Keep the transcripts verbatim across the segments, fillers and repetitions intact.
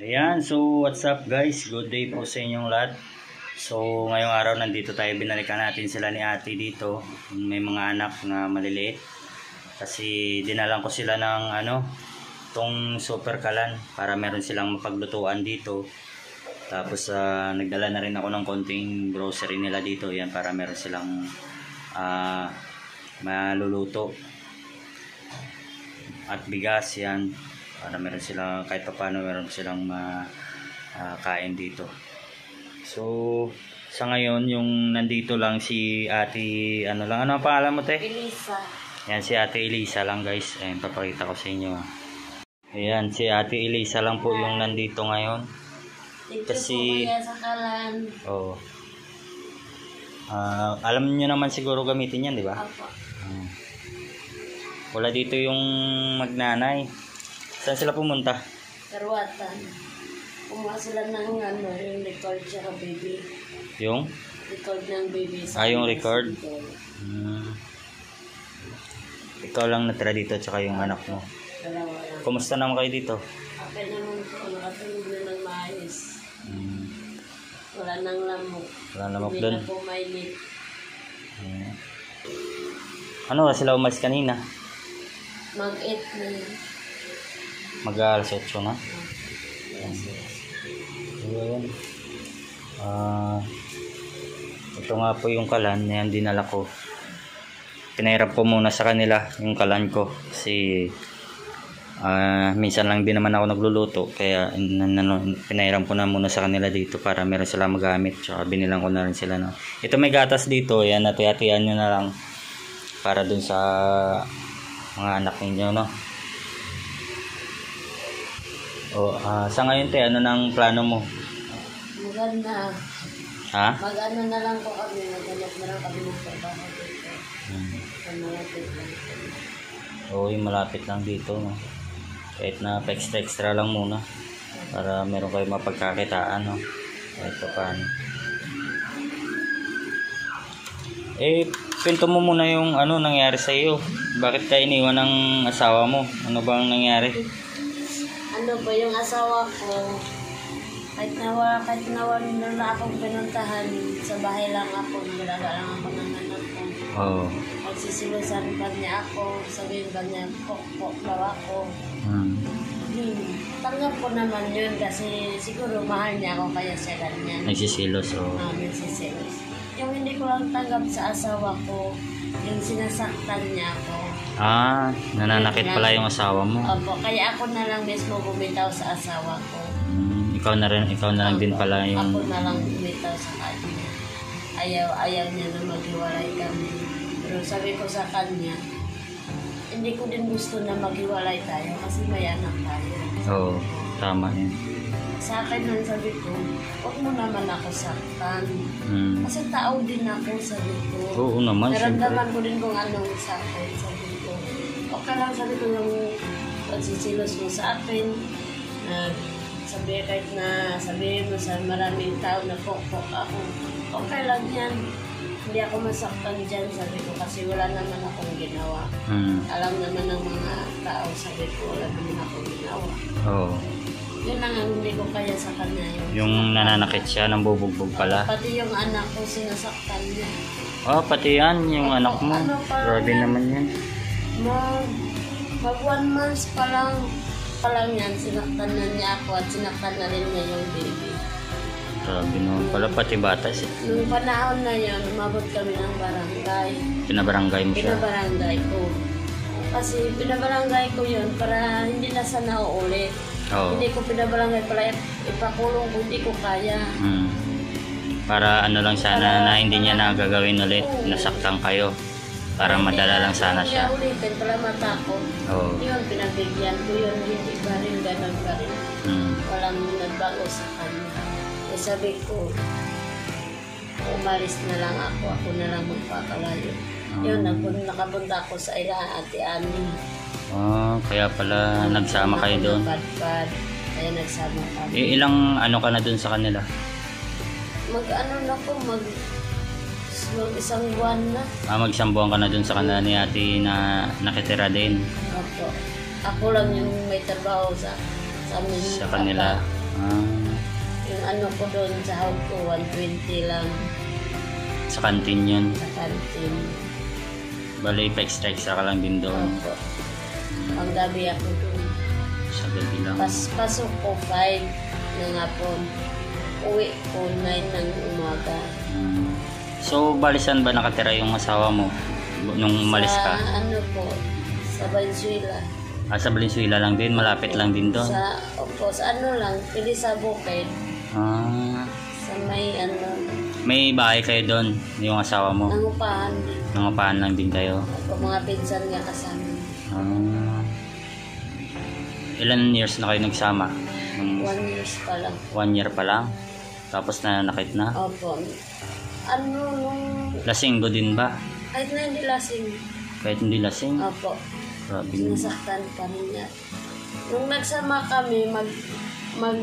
Ayan, so what's up guys? Good day po sa inyong lahat. So ngayong araw nandito tayo, binalikan natin sila ni ate dito. May mga anak na maliliit. Kasi dinalan ko sila ng ano, tong super kalan para meron silang mapaglutuan dito. Tapos uh, nagdala na rin ako ng konting grocery nila dito. Yan, para meron silang uh, maluluto. At bigas yan. Para meron silang, kahit pa paano meron silang makain uh, dito. So sa ngayon yung nandito lang si ate, ano lang, ano ang pangalan mo te? Elisa. Yan si ate Elisa lang guys. Ayan, papakita ko sa inyo. Ayan, si ate Elisa lang po yung nandito ngayon. Dito kasi po kaya sa kalan. Oh. Uh, alam niyo naman siguro gamitin yan, di ba? Apo. Hmm. Wala dito yung magnanay. Saan sila pumunta? Karwatan. Kumuha sila ng ano, yung record siya ka baby. Yung? Record ng baby. Ah, yung record? Hmm. Ikaw lang natira dito tsaka yung anak mo. Dalawa lang. Kumusta naman kayo dito? Okay naman po. Nakatulog na ng maayos. Hmm. Wala nang lamok. Wala lamok Hindi doon? na po mainit. Hmm. Ano sila umalis kanina? Mag-eight na yun. Mag-alas otso na? Ayan. Uh, ito nga po yung kalan na yan dinala ko. Pinahirap ko muna sa kanila yung kalan ko kasi uh, minsan lang din naman ako nagluluto, kaya pinahirap ko na muna sa kanila dito para meron sila magamit. Tsaka binilang ko na rin sila, no? Ito may gatas dito, yan, natiyatiyan nyo na lang para dun sa mga anak ninyo, no? O, uh, sa ngayon te, ano nang plano mo? Maganda. Ha? Mag-ano na lang po kami. Maghanap na lang kami ng trabaho dito. Hmm. Malapit lang. Oo, yung malapit lang dito, no? Kahit na extra-extra lang muna para meron kayo mapagkakitaan, no? Kahit pa paano. Eh, pinto mo muna yung ano nangyari sa iyo. Bakit ka iniwan ng asawa mo? Ano bang nangyari? Ano ba yung asawa ko? Kahit nawa, kahit nawa nila akong pinuntahan, sa bahay lang ako, nagalaga lang ako ng anak ko. Oo. Magsisilusan pa niya ako, sabihin pa niya, pok-pok daw ako. Hmm. Hmm. Tanggap ko naman yun kasi siguro mahal niya ako kaya siya ganyan. Nagsisilos, oo. Ah, nagsisilos. Yung hindi ko lang tanggap sa asawa ko, yung sinasaktan niya ako. Ah, nananakit pala yung asawa mo. Opo, kaya ako na lang mismo bumitaw sa asawa ko. Hmm, ikaw na rin, ikaw na lang din pala yung... Ako na lang bumitaw sa kanya. Ayaw, ayaw niya na maghiwalay kami. Pero sabi ko sa kanya, hindi ko din gusto na maghiwalay tayo kasi may anak tayo. Oo, tama yan. Sa akin lang sabi ko, huwag mo naman ako saktan. Hmm. Kasi tao din ako, sabi ko. Oo naman, naramdaman ko din kung anong sakit, sabi ko. Okay lang, sabi ko, yung pagsisilos mo sa akin, na sabi kahit na sabihin mo sa maraming tao na pok-pok ako, okay lang yan. Hindi ako masaktan dyan, sabi ko, kasi wala naman akong ginawa. Hmm. Alam naman ng mga tao, sabi ko, wala naman akong ginawa. Oo. Yun lang ang hindi ko kaya sa kanya. Yung, Yung nananakit siya, nang bubugbog pala. pati yung anak ko, sinasaktan niya. Oh, pati yan, yung Opo, anak mo. ano pa Grabe yan? naman yan. Mag, mag one month pa lang, pa lang yan, sinaktan na niya ako at sinaktan na rin niya yung baby. Grabe naman pala, pati bata siya. Nung panahon na yun, umabot kami ng barangay. Pinabarangay mo siya. Pinabarangay ko. Kasi pinabarangay ko yun para hindi na sana uulit. Oo. Hindi ko pinabarangay pala ipakulong kung hindi ko kaya. Hmm. Para ano lang sana Para- na hindi niya na gagawin ulit, Oo. nasaktan kayo. Para Hindi madala na- lang sana hindi siya. na ulitin para matakot. Oo. Yun, pinagbigyan ko yun, hindi pa rin, ganun pa rin. Hmm. Walang nagbago sa kanya. Eh sabi ko, umalis na lang ako, ako na lang magpakalayo. Yun, Ah. nagpun- nakapunta ako sa ila, Ate Ani. Oh, kaya pala nagsama kayo doon. Padpad, kaya nagsama kami. Eh, ilang ano ka na doon sa kanila? Mag-ano na ko, mag, mag isang buwan na. Ah, mag-isang buwan ka na doon sa kanila ni ate na nakitira din. Opo. Ako lang yung may trabaho sa, sa amin. Sa kanila. Ah, Yung ano ko doon sa hawd ko, one twenty lang sa kantin yun. sa kantin. Bali, pa-extra-extra ka lang din doon. Opo. Ang gabi ako doon. Sa gabi lang. Pas pasok ko five ng hapon. Uwi ko nine ng umaga. Hmm. So, bali saan ba nakatira yung asawa mo nung umalis ka? Sa ano po, sa Valenzuela. Ah, sa Valenzuela lang din, malapit lang din doon. Sa, opo, sa ano lang, pili sa bukid. Ah, Sa may ano, may bahay kayo doon, yung asawa mo. nangupahan din. Nangupahan lang din kayo. Opo, mga pinsan niya kasama. Ah, ilan years na kayo nagsama? Nung One years pa lang. one year pa lang? Tapos nananakit na? Opo. Ano nung, Lasinggo din ba? kahit na hindi lasing. Kahit hindi lasing? Opo. Grabe naman. Sinasaktan pa rin niya. Nung nagsama kami, mag, mag,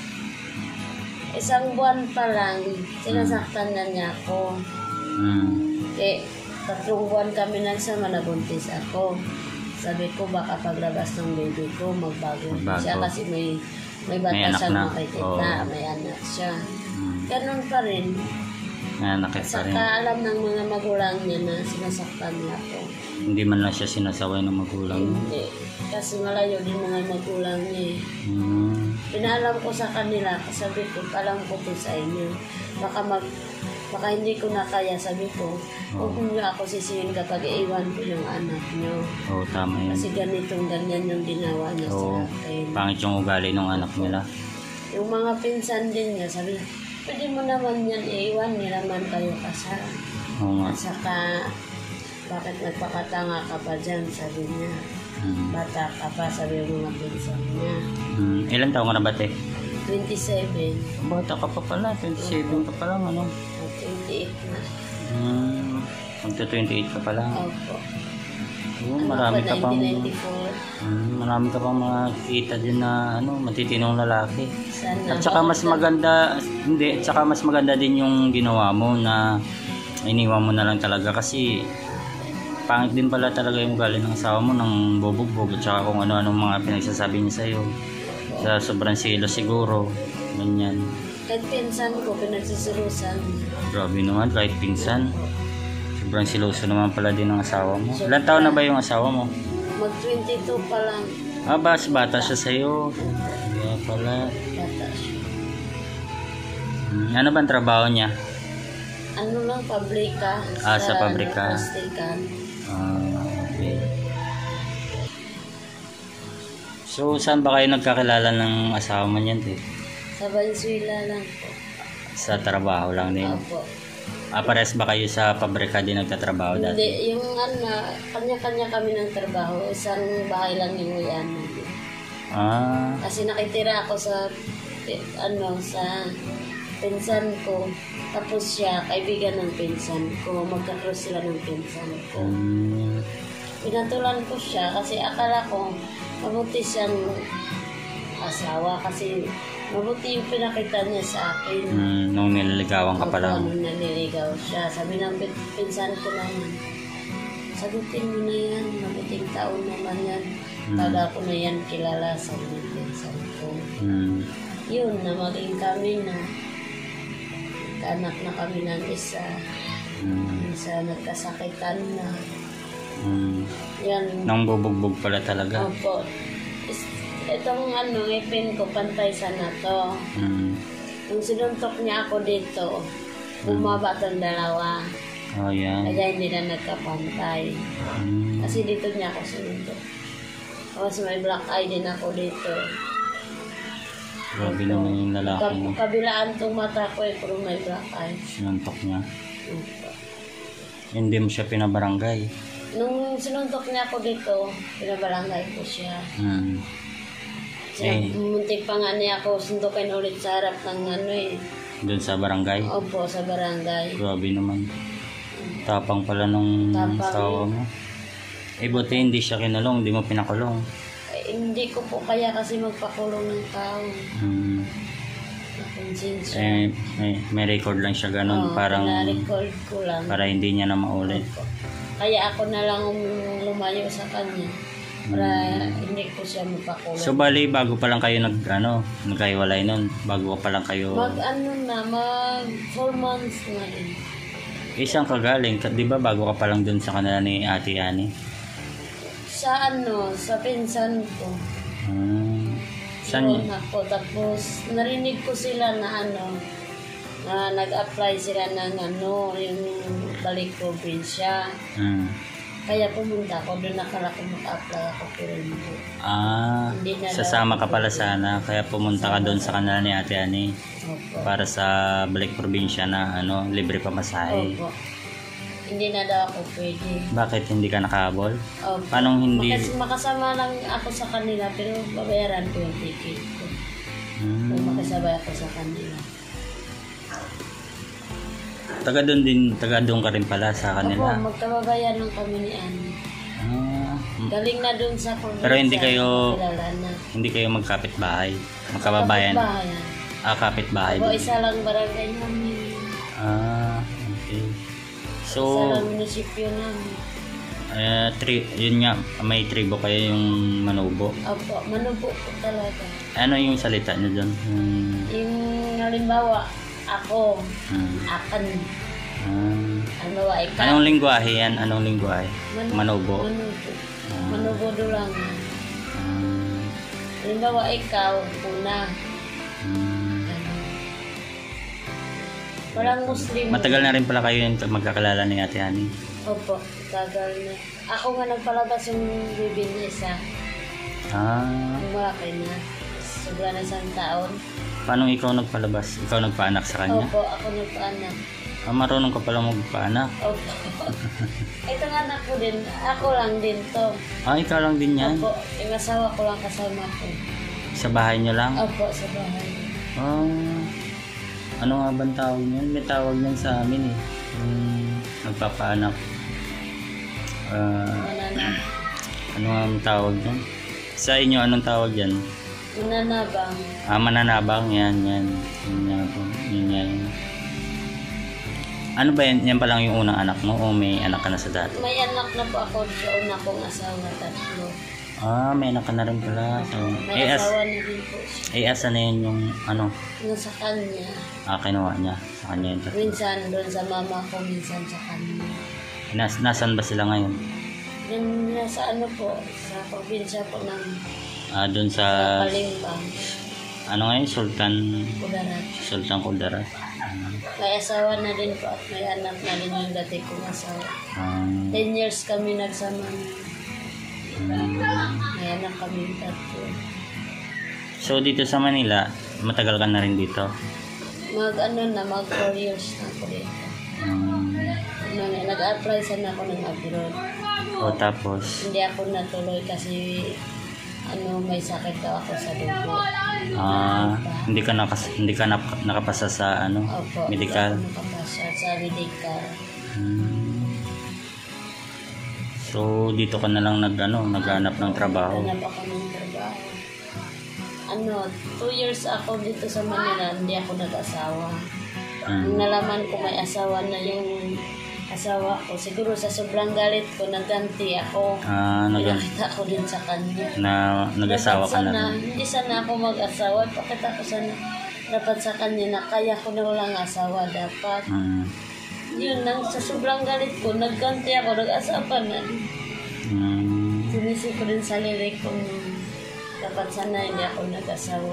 isang buwan pa lang, sinasaktan na niya ako. Hmm. Eh, tatlong buwan kami nagsama, nabuntis ako. Sabi ko, baka paglabas ng baby ko, magbago, Magbago. siya kasi may, may May bata anak siyang na. makikita, Oo. may anak siya. Hmm. Ganun pa rin. Nananakit pa rin. Saka alam ng mga magulang niya na sinasaktan niya ako. Hindi man lang siya sinasaway ng magulang. Hindi. Kasi malayo din mga magulang niya eh. Hmm. Pinaalam ko sa kanila, sabi ko, alam ko to sa inyo. Baka mag, baka hindi ko na kaya, sabi ko, huwag niyo ako sisihin kapag iiwan ko yung anak niyo. Oo, tama yun. Kasi ganitong ganyan yung ginawa niya Oo, sa akin. pangit yung ugali ng anak nila. Yung mga pinsan din niya, sabi, pwede mo naman yan iiwan, hindi naman kayo kasal. Oo nga. At saka, bakit nagpakatanga ka pa dyan, sabi niya. Hmm. Bata ka pa, sabi yung mga pinsan niya. Hmm. Ilan taong ka na ba, te? twenty-seven, Bata ka pa pala, twenty-seven ka pa lang, ano? o twenty-eight na. Hmm. Magta twenty-eight ka pa lang. Opo. Oo, Ano marami pa, ka pang nineteen ninety-four. hmm, marami ka pang makikita din na ano, matitinong lalaki. Sana. At saka mas maganda, hindi, at saka mas maganda din yung ginawa mo na iniwan mo na lang talaga kasi pangit din pala talaga yung ugali ng asawa mo ng bobogbog at saka kung ano-anong mga pinagsasabi niya sa'yo. Sa sobrang silo siguro, ganyan. Kahit pinsan ko, pinagsisilusan. Grabe naman, kahit pinsan. Sobrang siloso naman pala din ng asawa mo. Ilan taon na ba yung asawa mo? Mag twenty-two pa lang. Ah, bas, bata siya sa'yo. Kaya pala. Bata siya. Hmm, ano ba ang trabaho niya? Ano lang, pabrika. Ah, sa pabrika. Ano, plastikan. Ah, okay. So, saan ba kayo nagkakilala ng asawa mo niyan, te? Sa Valenzuela lang po. Sa trabaho lang din? Opo. Ah, pares ba kayo sa pabrika din nagtatrabaho dati? Hindi, yung ano, kanya-kanya kami ng trabaho. Isang bahay lang yung may ano. Ah, Kasi nakitira ako sa, eh, ano, sa pinsan ko. Tapos siya, kaibigan ng pinsan ko. Magka-cross sila ng pinsan ko. um, Pinatulan ko siya kasi akala ko mabuti siyang asawa kasi mabuti yung pinakita niya sa akin. mm, nung nililigawan ka pa lang. Opo, nung naliligaw siya. Sabi ng pin- pinsan ko naman, sagutin mo na yan, mabuting taon naman yan. Mm. Taga ko na yan kilala sa mga pinsan ko. Mm, Yun, na maging kami na anak na kami ng isa. mm, Isa nagkasakitan na. mm. Yan. Nang bubugbog pala talaga. Opo. Is- Itong ano, ipin ko, pantay sana to. Mm. Nung sinuntok niya ako dito, bumaba tong dalawa. Oh, yan. Kaya hindi na nagkapantay. Mm. Kasi dito niya ako sinuntok. Tapos may black eye din ako dito. Grabe naman yung lalaki Kab mo. kabilaan tong mata ko eh, pero may black eye. Sinuntok niya. Opo. Hindi mo siya pinabarangay. Nung sinuntok niya ako dito, pinabarangay ko siya. Mm. Siya, Eh. muntik pa nga niya ako sundukin ulit sa harap ng ano eh. Doon sa barangay. Opo, sa barangay. Grabe naman. Tapang pala nung Tapang. asawa mo. Eh, buti hindi siya kinulong, hindi mo pinakulong. Eh, hindi ko po kaya kasi magpakulong ng tao. Hmm. Nakonsensya. Eh, may, may record lang siya ganun, Oo, parang pina-record ko lang. para hindi niya na maulit. Opo. Kaya ako na lang um- lumayo sa kanya. para hindi ko siya mapakulong. So bali bago pa lang kayo nag ano, nagkahiwalay nun, bago pa lang kayo. Mag ano na, mag four months na rin. Eh saan ka galing? Ka- Di ba bago ka pa lang dun sa kanila ni Ate Yani? Sa ano, sa pinsan ko. Hmm. Saan Doon ako. Tapos narinig ko sila na ano, na nag-apply sila ng ano, yung balik probinsya. Hmm. Kaya pumunta ako, doon nakala ko mag-apply ako pero hindi. Ah, Hindi na sasama daw ka pala ako. sana, kaya pumunta ka doon sa kanila ni Ate Yani Opo. para sa balik probinsya na ano, libre pa masahe. Opo. Hindi na daw ako pwede. Bakit hindi ka nakahabol? Opo. Paano hindi? Makas, makasama lang ako sa kanila pero babayaran ko yung ticket ko. Hmm. Kung makasabay ako sa kanila. Taga doon din, taga doon ka rin pala sa kanila. Opo, magkababayan lang kami ni Annie. Ah, hmm. Galing na doon sa probinsya. Pero hindi kayo- kilala na. Hindi kayo magkapit-bahay, magkababayan. Kapitbahayan. Ah, kapit-bahay Opo, din. isa lang barangay namin. Ah, okay. Isa So, lang munisipyo namin. eh, tri yun nga, may tribo kayo yung Manubo. Opo, manubo po talaga. Ano yung salita nyo doon? Hmm. Yung halimbawa, ako, Hmm. akan, Ah. halimbawa, ikaw. Anong lingwahe yan? Anong lingwahe? Manu- Manubo. Manubo. Ah. Manubo doon. Ah. Halimbawa, ikaw, una. Hmm. Ganun. Walang Muslim. Matagal na rin pala kayo yung magkakilala ni Ate Yani. Opo, tagal na. Ako nga nagpalabas yung baby niya isa. Ah. Yung malaki na. Sobra na isang taon. Paano ikaw nagpalabas? Ikaw nagpaanak sa kanya? Opo, ako nagpaanak. Ah, marunong ka pala magpaanak. Opo. Ito nga anak ko din. Ako lang din to. Ah, ikaw lang din yan? Opo, yung asawa ko lang kasama ko. Sa bahay nyo lang? Opo, sa bahay. Ah, ano nga bang tawag niyan? May tawag niyan sa amin eh. Yung nagpapaanak. Ah, Mananab. ano nga ang tawag niyan? Sa inyo, anong tawag yan? Mananabang. Ah, mananabang. Yan, yan. Yan, yan. Yan, yan. Ano ba yan? Yan pa lang yung unang anak mo o may anak ka na sa dati? May anak na po ako sa una kong asawa, tatlo. Ah, may anak ka na rin pala. So, May eh, as, asawa na din po siya. eh, asa na yun yung ano? Nasa kanya. Ah, kinuha niya. Sa kanya yung tatlo. Minsan doon sa mama ko, minsan sa kanya. Nas, nasan ba sila ngayon? Yung nasa ano po, sa probinsya po ng Ah, doon sa Palimbang, ano ngayon, Sultan Kudarat. Sultan Kudarat. May asawa na din po at may anak na din yung dati kong asawa. Um, Ten years kami nagsama. um, May anak kami tatlo. so dito sa Manila, matagal ka na rin dito. Mag ano na, mag four years na ako dito. Um, Ano, nag-apply sana ako ng abroad. o tapos, Hindi ako natuloy kasi ano, may sakit daw ako sa dugo. ah, hindi ka nakas, hindi ka nap- nakapasa sa ano, Opo, medical. hindi ako nakapasya sa medical. Hmm. So dito ka na lang nag ano, naghanap ng trabaho. Hanap ako ng trabaho. Ano, two years ako dito sa Manila, hindi ako nag-asawa. Nung Hmm. nalaman ko may asawa na yung asawa ko, siguro sa sobrang galit ko, nagganti ako. Ah, nag Pinakita ko din sa kanya. na nag-asawa ka na Dapat sana, rin. hindi sana ako mag-asawa. Pakita ko sana dapat sa kanya na kaya ko na walang asawa dapat. Hmm. Yun, nang, sa sobrang galit ko, nagganti ako, nag-asawa na. Hmm. Sinisip ko din sa lirik ko, dapat sana hindi ako nag-asawa.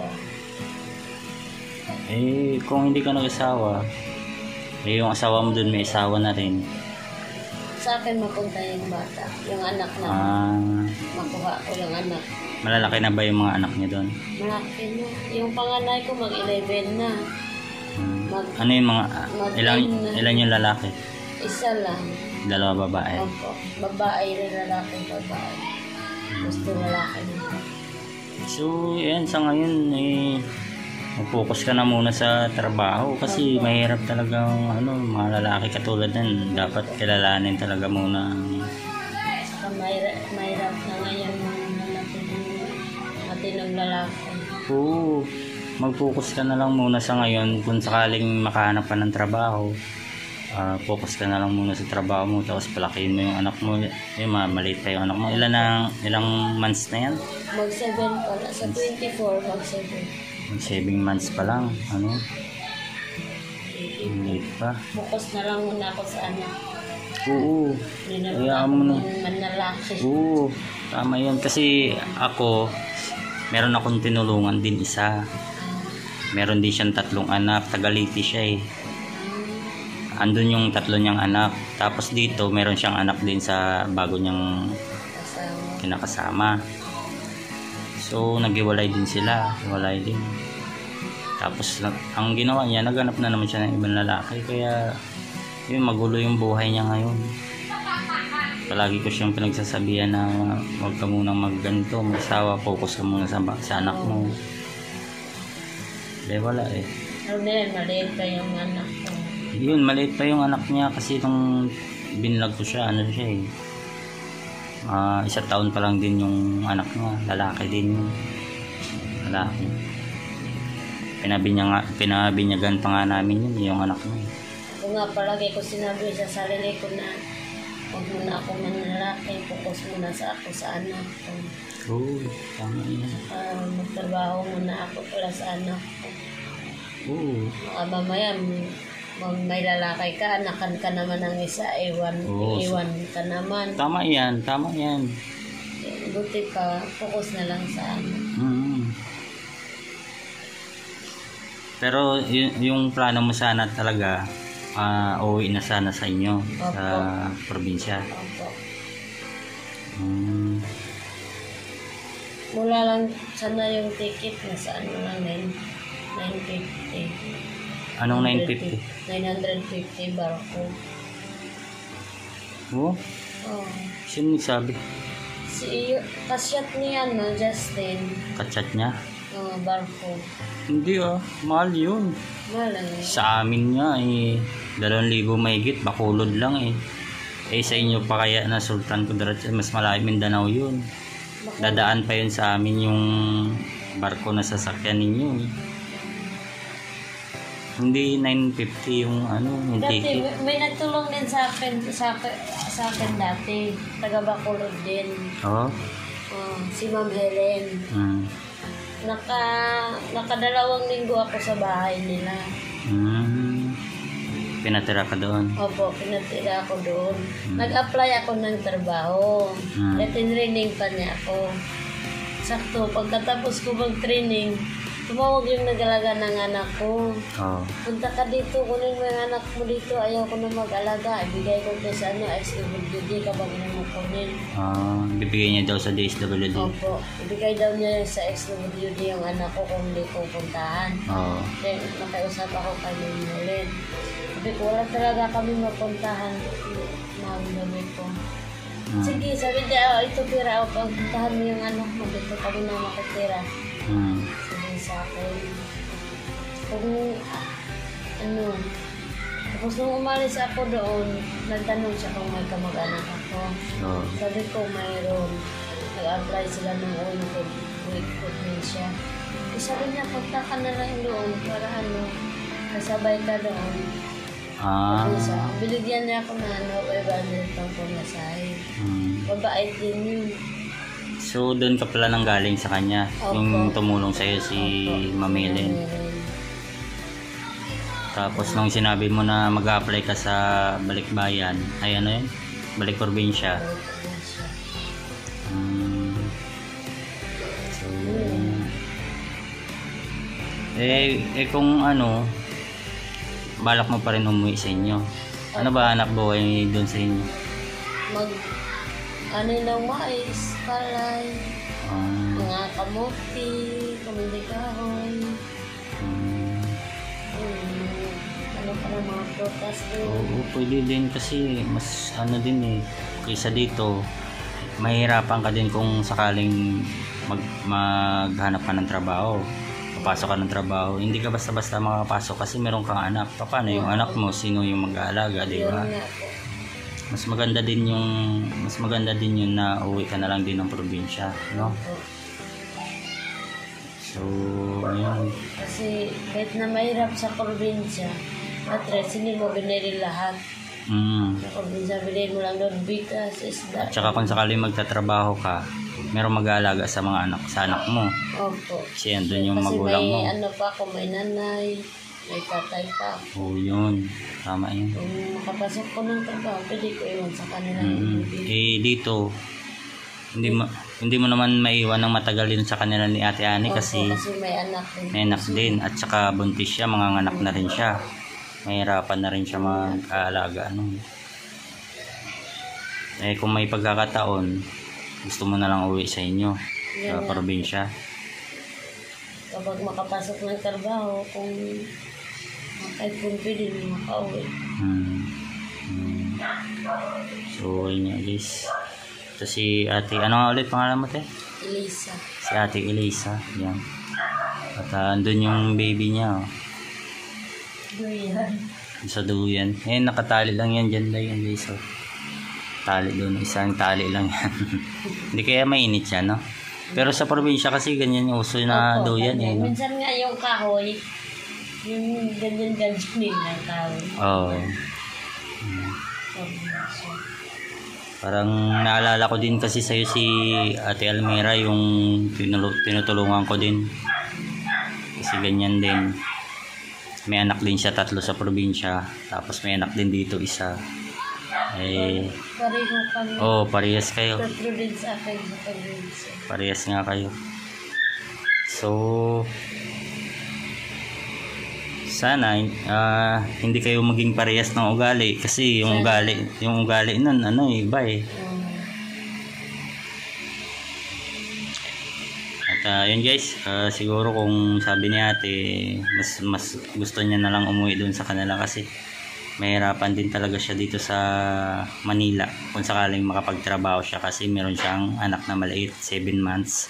Eh, kung hindi ka nag-asawa, eh, yung asawa mo dun may asawa na rin. Sa akin mapunta yung bata, yung anak na. Ah, Makuha ko yung anak. malalaki na ba yung mga anak niya doon? Malaki na. Yung panganay ko mag-eleven na. Hmm. Mag- Ano yung mga, ilang, ilan yung lalaki? Isa lang. Dalawa babae. Opo. Babae rin, lalaki, babae. Gusto lalaki na. So, yan, sa ngayon, eh, mag-focus ka na muna sa trabaho kasi mahirap talagang, ano, mga lalaki katulad nan, dapat kilalanin talaga muna. Saka mahirap, mahirap na ngayon mga hanapin yung matinong lalaki. Oo, mag-focus ka na lang muna sa ngayon kung sakaling makahanap ka ng trabaho. ah, focus ka na lang muna sa trabaho mo, tapos palakihin mo yung anak mo. Yung ma- maliit pa yung anak mo. Ilan na, ilang months na yan? Mag seven pala. Sa twenty-four, mag seven. Saving months pa lang. Ano? Maliit pa. Focus na lang muna ako sa anak. Oo. Hindi na Kaya ako mo na. manlalaki. Oo. Tama yan. Kasi ako, meron akong tinulungan din isa. Meron din siyang tatlong anak. Tagaliti siya eh. Andun yung tatlo niyang anak. Tapos dito, meron siyang anak din sa bago niyang Kasama. kinakasama. So, naghiwalay din sila. Hiwalay din. Tapos, na- ang ginawa niya, naghanap na naman siya ng ibang lalaki. Kaya, yun, magulo yung buhay niya ngayon. Palagi ko siyang pinagsasabihan na huwag ka munang magganito, mag-asawa, focus ka muna sa, sa anak mo. Eh, wala eh. Pero ngayon, maliit pa yung anak ko. Yun, maliit pa yung anak niya kasi nung binlag ko siya, ano siya eh. Ah, isa taon pa lang din yung anak niya, lalaki din yun. Lalaki. Pinabinyaga, pinabinyagan pa nga namin yun, yung anak niya. Ako nga palagi ko sinabi sa sarili ko na huwag muna ako manlalaki, focus muna sa ako sa anak ko. Oo, tama yan. Uh, magtrabaho muna ako para sa anak ko. Oo. Mga mamaya, mag may lalaki ka, anakan ka naman ng isa, iwan, Oo, iwan ka naman. Tama yan, tama yan. Buti pa, focus na lang sa anak. Mm. Pero y- yung plano mo sana talaga, ah uuwi na sana sa inyo, sa probinsya. Opo. Mm. Mula lang sana yung ticket na sa ano lang, nine fifty. Anong nine fifty? nine fifty barko. Oo, Oh. sino nagsabi? Si kasyat niya no, Justin. Kachat niya? Oh, barko. Hindi ah, mahal yun. Wala na. Sa amin nga eh, dalawang libo mahigit, bakulod lang eh. Eh sa inyo pa kaya na Sultan Kudarat, mas malayo Mindanao yun. Dadaan pa yun sa amin yung barko na sasakyan ninyo eh. Hindi nine fifty yung ano, yung Dati, ticket. may, may nagtulong din sa akin, sa, akin- sa akin dati. Taga Bacolod din. Oo. Oh, si Ma'am Helen. Mm. Naka, nakadalawang linggo ako sa bahay nila. Mm. Pinatira ka doon. Opo, pinatira ako doon. Hmm. Nag-apply ako ng trabaho. Hmm. Eh, tinraining pa niya ako. Sakto, pagkatapos ko mag-training, tumawag yung nag-alaga ng anak ko. Oo. Punta ka dito, kunin mo yung anak mo dito. Ayaw ko na mag-alaga. Ibigay ko kay sa ano, X W D ka bang na mo kunin. Ah, bibigay niya daw sa D S W D. Opo, ibigay daw niya sa X W D yung anak ko kung hindi ko puntahan. Oo. Then, nakiusap ako kay Mylene. Sabi ko, wala talaga kami mapuntahan. Mga ko. Mm. Sige, sabi niya, oh, ito pira, oh, pagpuntahan mo yung anak mo, dito kami na makatira. Mm. Sabi sa akin. Kung, ah, ano, tapos nung umalis ako doon, nagtanong siya kung may kamag-anak ako. Oo. Sabi ko, mayroon. Nag-apply sila ng oil food, week food din siya. Eh, sabi niya, punta ka na lang doon para ano, kasabay ka doon. Ah. Sabi siya, binigyan niya ako na ano, five hundred pang pumasahe. Mm. Mabait din yun. So, doon ka pala nang galing sa kanya. Opo. Yung tumulong sa'yo si Ma'am Helen. Meron. Tapos nung sinabi mo na mag-apply ka sa Balikbayan, ay ano yun? Balik probinsya. Mabait din siya. Mm. So, eh, eh kung ano, balak mo pa rin umuwi sa inyo. Ano ba anak buhay doon sa inyo? Mag, ano ng mais, palay, Um, mga kamuti, kamindi kahoy, um, um, ano pa ng mga prutas din. Oo, pwede din kasi mas ano din eh, kaysa dito, mahirapan ka din kung sakaling mag, maghanap ka ng trabaho. Papasok ka ng trabaho, hindi ka basta-basta makapasok kasi meron kang anak. Paano yung anak mo? Sino yung mag-aalaga, di Yun ba? nga po. Mas maganda din yung mas maganda din yun na uwi ka na lang din ng probinsya, no? Opo. So, ayun. Kasi kahit na mahirap sa probinsya, Matres, hindi mo binili lahat. Mm. Kung minsan bilhin mo lang doon, bigas, isda. At saka kung sakali magtatrabaho ka, merong mag-aalaga sa mga anak, sa anak mo. Opo. Kasi andun yung Kasi magulang may mo. ano pa ako, may nanay, may tatay pa. Oo, yun. Tama yun. Kung makapasok ko ng trabaho, pwede ko iwan sa kanila. Mm. Eh, dito, hindi mo, hindi mo naman maiwan ng matagal din sa kanila ni Ate Ani kasi, Opo, kasi may anak din. may anak din. At saka buntis siya, mga anak na rin siya. Mahirapan na rin siya mag-aalaga. Ano. Eh, kung may pagkakataon, gusto mo na lang uwi sa inyo, sa Yan nga. probinsya. Kapag makapasok ng trabaho, kung kahit kung pwede mo makauwi. Hmm. Hmm. So, yun nga guys. Ito si Ate, ano nga ulit pangalan mo te? Elisa. Si Ate Elisa. Yan. At uh, andun yung baby niya. Oh. Duyan. Sa duyan. Eh, nakatali lang yan dyan lang yan guys. Oh. Tali doon. Isang tali lang yan. Hindi kaya mainit siya, no? Pero sa probinsya kasi ganyan yung uso na Opo, duyan eh. ganyan. No? Minsan nga yung kahoy, yung ganyan-ganyan nila kahoy. Oo. So, Parang naalala ko din kasi sa'yo si Ate Almira yung tinulu- tinutulungan ko din. Kasi ganyan din. May anak din siya, tatlo sa probinsya. Tapos may anak din dito, isa. Eh, pareho kami. oh, parehas kayo. Tatlo din sa akin sa probinsya. Parehas nga kayo. So, sana ah, hindi kayo maging parehas ng ugali kasi yung ugali, yung ugali nun ano iba eh. Um, At ah, yun guys, ah, siguro kung sabi ni Ate mas mas gusto niya na lang umuwi doon sa kanila kasi mahirapan din talaga siya dito sa Manila kung sakaling makapagtrabaho siya kasi meron siyang anak na maliit, seven months.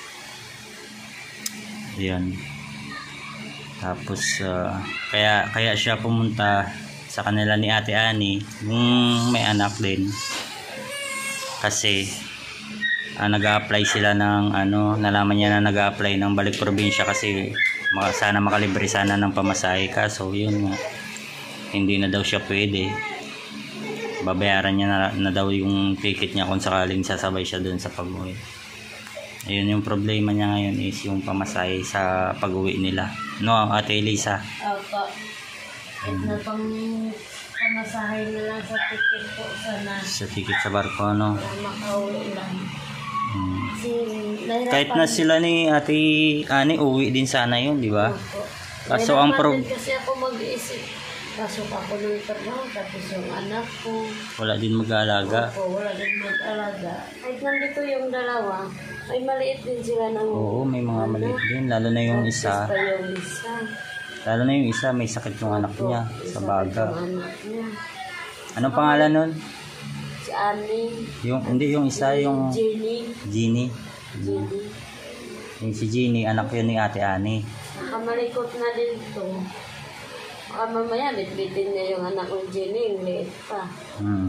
Yun. Tapos uh, kaya kaya siya pumunta sa kanila ni Ate Ani yung may anak din kasi uh, nag-a-apply sila ng ano, nalaman niya na nag-a-apply ng balik probinsya kasi maka, sana makalibre sana ng pamasahe ka. So yun nga, hindi na daw siya pwede, babayaran niya na, na daw yung ticket niya kung sakaling sasabay siya dun sa pag-uwi. Ayun yung problema niya ngayon is yung pamasahe sa pag-uwi nila, no Ate Elisa? Opo. At na pang pamasahe na lang sa ticket po sana. Sa ticket sa barko, no? Na makauwi lang. Hmm. Kasi nahirapan. Kahit na sila ni Ate Ani uwi din sana yun, di ba? Opo. Kaso ang pro Nahirapan din kasi ako mag-iisip. Pasok ako ng trabaho, tapos yung anak ko. wala din mag-aalaga. Opo, wala din mag-alaga. Kahit nandito yung dalawa, ay maliit din sila ng... Oo, may mga maliit din, lalo na yung isa. Basta yung isa. Lalo na yung isa, may sakit yung anak niya sa baga. Yung anak niya. Anong pangalan nun? Si Annie. Yung, hindi, yung isa, yung Jenny. Jeannie. Jenny. Yung si Jeannie, anak yun ni Ate Ani. Nakamalikot na din ito. Baka mamaya, bitbitin niya yung anak ng Jenny, yung liit pa. Hmm.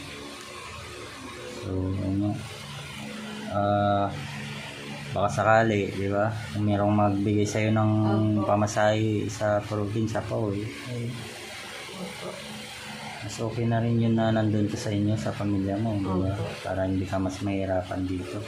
So, ano, ah, baka sakali, di ba? Kung merong magbigay sa'yo ng pamasahe sa probinsya pa, eh. eh, mas okay na rin yun na nandun ka sa inyo, sa pamilya mo, di ba? Para hindi ka mas mahirapan dito.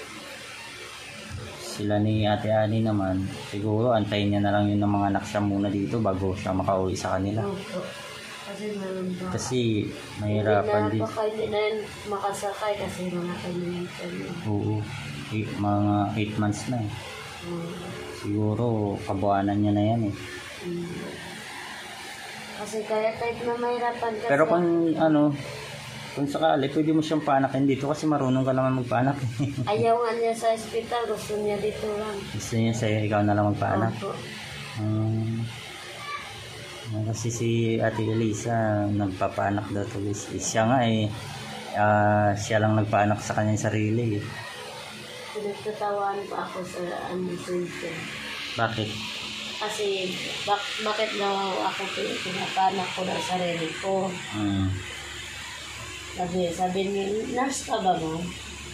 Sila ni Ate Ani naman, siguro antayin niya na lang yun ng mga anak siya muna dito bago siya makauwi sa kanila. Opo. Kasi meron ba? Kasi mahirapan din. Hindi na baka hindi na yun makasakay kasi mga kanya Oo, eh, mga eight months na eh. Hmm. Siguro kabuanan niya na yan eh. Hmm. Kasi kaya kahit na mahirapan kasi... Pero kung ano, kung sakali, pwede mo siyang paanakin dito kasi marunong ka naman magpaanak eh. Ayaw nga niya sa ospital, gusto niya dito lang. Gusto niya sa'yo, ikaw na lang magpaanak. Opo. Um, kasi si Ate Elisa nagpapaanak daw to guys. Siya nga eh, uh, siya lang nagpaanak sa kanyang sarili eh. Pinagtatawan pa ako sa ano center. Bakit? Kasi bak bakit daw ako pinapanak ko na sarili ko. Hmm. Sabi, sabi ni, nurse ka ba mo?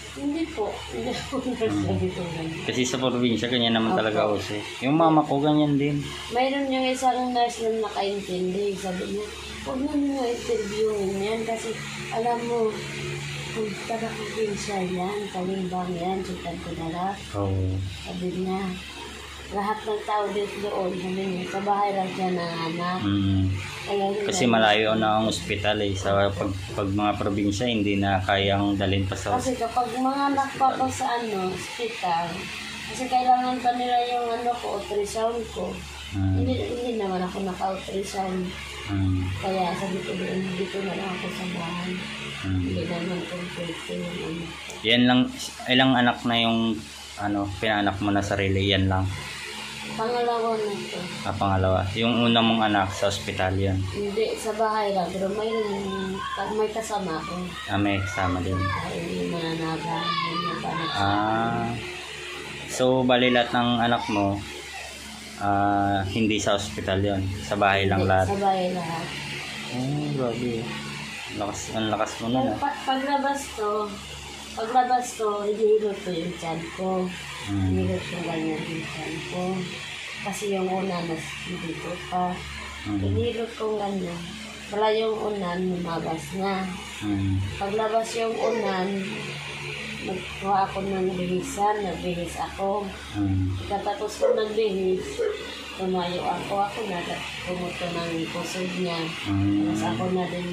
Hindi po. Hindi po nurse na dito ganyan. Kasi sa probinsya, ganyan naman talaga ako eh. Yung mama ko, ganyan din. Mayroon yung isang nurse na nakaintindi. Sabi niya, huwag mo nyo interviewin yan kasi alam mo, kung taga-probinsya yan, kalimbang yan, sitan ko na lang. Oo. Sabi niya, lahat ng tao dito doon, sabi niya, sa bahay lang siya nanganak. Mm. Kaya yun Kasi lang. malayo na ang ospital eh. Sa pag, pag mga probinsya, hindi na kayang dalhin pa sa Kasi kapag mga anak pa pa sa ano, hospital, kasi kailangan pa nila yung ano ko, ultrasound ko. Mm. Hindi, hindi naman ako naka-ultrasound. Mm. Kaya sabi ko doon, dito na lang ako sa bahay. Mm. Hindi naman complete yung ano. Yan lang, ilang anak na yung ano, pinanak mo na sarili, yan lang. Pangalawa na ito. Ah, pangalawa. Yung una mong anak sa ospital yan. Hindi, sa bahay lang. Pero mayroon, may kasama ko. Ah, may kasama din. Ay, yung mananaga, yung mga panak. Ah, so bali lahat ng anak mo, ah, hindi sa ospital yon, sa bahay lang Hindi, lahat. sa bahay lahat. Oh, grabe. Lakas, ang lakas mo nun Pero ah. pag, paglabas ko, paglabas ko, hinihilot ko yung tiyan ko. Mm. Hinihilot ko ganyan yung tiyan ko. Kasi yung una, mas dito pa. Mm. Hinihilot ko ganyan. Wala yung unan, lumabas na. Mm. Paglabas yung unan, nagkuha ako ng bihisan, nagbihis ako. Mm. Katapos ko nagbihis, tumayo ako, ako na pumuto ng pusod niya. Mm. Tapos ako na din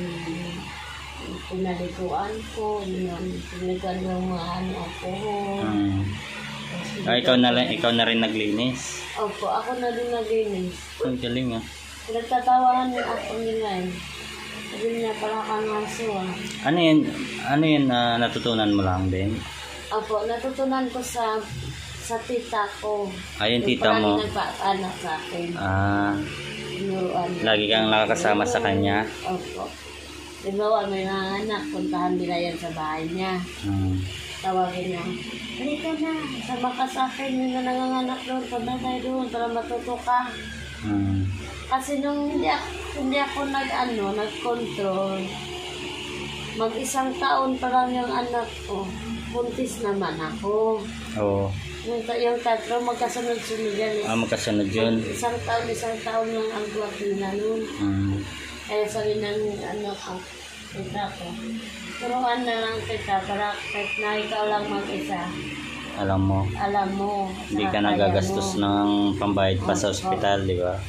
pinalikuan ko, pinalikuan yung mga ano ako. Mm. Ah, ikaw na lang, ikaw na rin naglinis. Opo, ako na din naglinis. Ang galing ah. Nagtatawahan niya ako nila eh. Sabi niya, pala kang aso ah. Ano yun, ano yun na natutunan mo lang din? Opo, natutunan ko sa sa tita ko. Ah, yung tita mo. Yung nagpaanak sa akin. Ah, Tinuruan niya. lagi kang nakakasama sa kanya. Opo. Di ba, may mga anak, puntahan nila yan sa bahay niya. Mm. Tawagin niya, halika na, sama ka sa akin, yun na nanganganak doon, punta tayo doon para matuto ka. Mm. Kasi nung hindi ako, hindi ako nag-ano, nag-control, mag-isang taon pa lang yung anak ko, buntis naman ako. Oo. Yung, ta- yung tatlo, magkasunod-sunod yan. Eh. Ah, magkasunod yun. Isang taon, isang taon lang ang buwag nila noon. Mm. Kaya sabi ng ano ko, tita ko, turuan na lang kita para kahit na ikaw lang mag-isa, Alam mo, alam mo. hindi ka kaya nagagastos mo. ng pambayad pa sa ospital, di ba?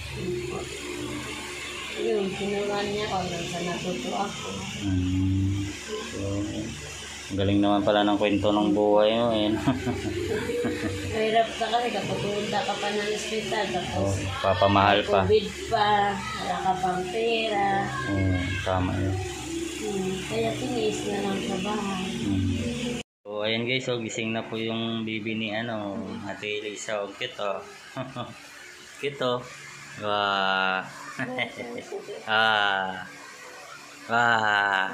Yun, tinuruan niya ako hanggang sa natuto ako. Mm. So, ang galing naman pala ng kwento ng buhay mo eh. Mahirap ka kasi kapag pumunta ka pa ng ospital, Oh, tapos papamahal pa. COVID pa, wala ka pang pera. Oo, tama yun. Hmm, kaya tiniis na lang sa bahay. Mm. So, ayan guys, so gising na po yung bibi ni ano, Ate Elisa. O, cute oh. Cute oh. Wah. ah. Wah.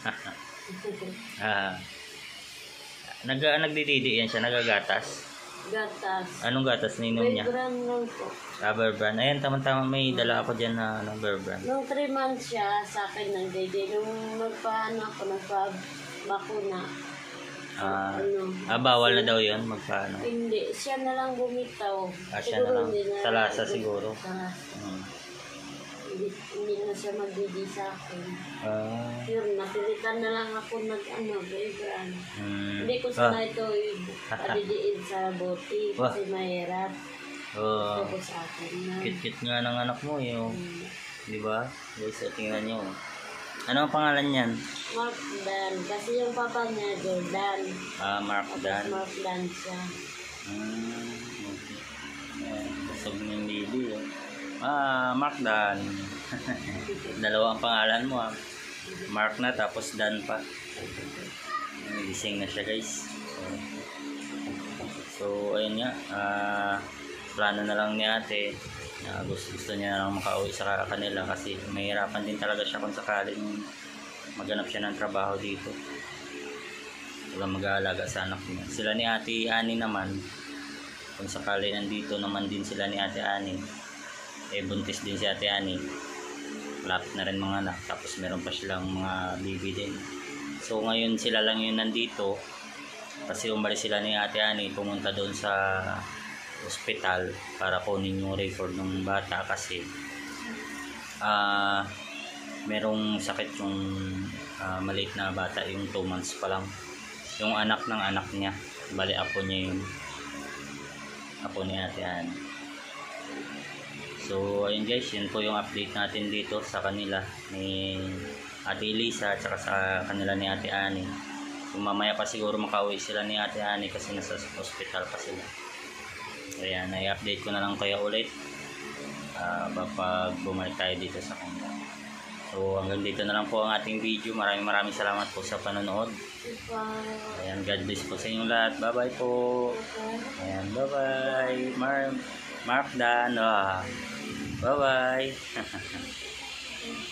ah. Nag nagdididi yan siya, nagagatas. Gatas. Anong gatas ninom May niya? brand lang po. Ah, Bear Brand. Ayan, tama-tama may dala ako dyan na ano, Bear Brand. Nung three months siya, sa akin nagdede. Nung magpaano ako, nagpa-bakuna. Ah, ano, ah, bawal na daw yun, magpaano. hindi, siya na lang bumitaw. Ah, siya na lang. hindi Sa lasa siguro. Sa lasa. Mm. Hindi, hindi na siya magdede sa akin. Ah, Yun, napilitan na lang ako nag-ano, bayan. mm. Hindi ko Ah, sana ito padidiin sa bote Wah. kasi mahirap. oh, Ito ko sa akin na. cute-cute nga ng anak mo yung, Hmm. di ba? Guys, so, tingnan nyo. Ano ang pangalan niyan? Mark Dan. Kasi yung papa niya, Jordan. Ah, Mark Tapos Dan. Mark Dan siya. Hmm, okay. Ayan, kusog ng baby. Oh. Ah, Mark Dan. Dalawa ang pangalan mo ah. Mark na tapos Dan pa. Ayan, gising na siya guys. So, so ayun nga. Ah, plano na lang ni ate. Uh, gusto, gusto niya na lang makauwi sa kanila kasi mahirapan din talaga siya kung sakaling maghanap siya ng trabaho dito. Wala mag-aalaga sa anak niya. Sila ni Ate Ani naman, kung sakali nandito naman din sila ni Ate Ani, eh buntis din si Ate Ani, lapit na rin mga anak, tapos meron pa silang mga baby din. So ngayon sila lang yun nandito, Kasi umalis sila ni Ate Ani, pumunta doon sa ospital para kunin yung record ng bata kasi ah merong sakit yung ah, maliit na bata, yung two months pa lang. Yung anak ng anak niya, bali apo niya yun. Apo ni Ate Ani. So ayun guys, yun po yung update natin dito sa kanila ni Ate Elisa at saka sa kanila ni Ate Ani. So, mamaya pa siguro makauwi sila ni Ate Ani kasi nasa hospital pa sila. Ayan, i-update ko na lang kaya ulit uh, kapag bumalik tayo dito sa kanila. So hanggang dito na lang po ang ating video. Maraming maraming salamat po sa panonood. Ayan, God bless po sa inyong lahat. Bye bye po. Ayan, bye bye. Mark, Mark Dan. Ah. Bye bye.